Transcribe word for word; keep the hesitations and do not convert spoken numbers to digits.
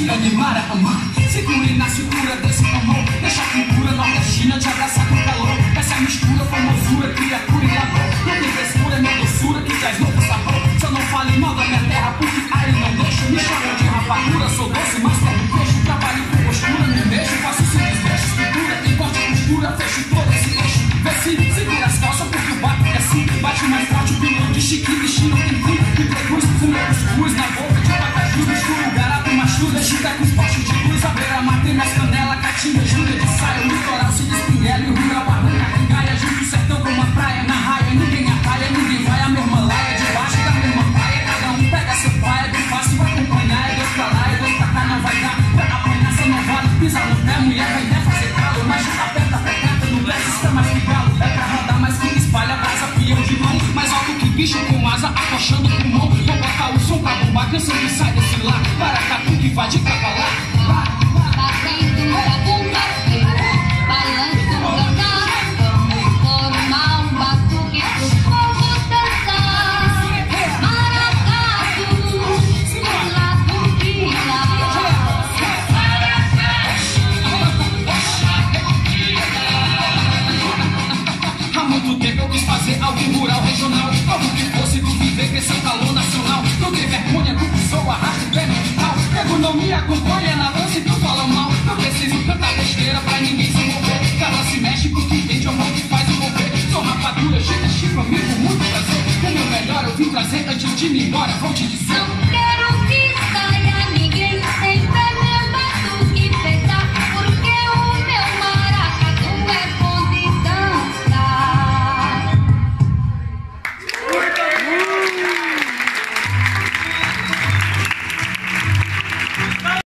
de animar a amar. Segure na cintura desse amor, deixa a cultura nordestina te abraçar com calor. Essa mistura, formosura, criatura e amor. Não tem frescura, nem doçura que traz novo sabor. Só não fale mal da minha terra, porque aí não deixo. Me chamam de rapadura, sou doce, mas como peixe. Trabalho com postura, me mexo, faço sem desfecho. Escritura, tem corte e costura, fecho todo esse eixo. Vê se segura as calças, porque o bato é assim. Bate mais forte o pilão de chique, destino tem fim. Me produz, fumo cruz na boca de pacaju. Misturo o garato, machuda, chita com os postos de luz. A beira-mar tem mais canela, catinga, jura de saia. O litoral se despinhela e o rio, a barranca tem gaia. Junto o sertão com uma praia, na raia, ninguém atalha, ninguém vai a mesma laia. Debaixo da mesma praia, cada um pega seu pai. É bem fácil acompanhar, é dois pra lá, é dois pra cá, não vai dar pra apanhar, só não vale. Pisa no pé, mulher, vai né, fazer calo. Mas aperta, aperta, no verso está mais que galo. É pra rodar mais que espalha, brasa, pião de mão. Mais alto que bicho com asa, acochando o pulmão. Vou botar o som pra bombar, canção que sai desse lá. Para tatu que vai de cá pra lá. Batendo a bunda, bailando o gargalo. Formar um batuque pro povo dançar. Maracatu, lá do Guia. Há muito tempo eu quis fazer algo rural, regional. Como que fosse do viver, crescer o calor nacional. Não tem vergonha do que sou, arrasto o pé no quintal. Nego não me acompanha na dança e tu fala mal. Não preciso cantar besteira pra ninguém se mover. Ela se mexe porque entende o amor que faz o mover. Sou rapadura, chega, chifre, amigo, muito prazer. O meu melhor eu vim trazer antes de me ir embora, vou te dizer.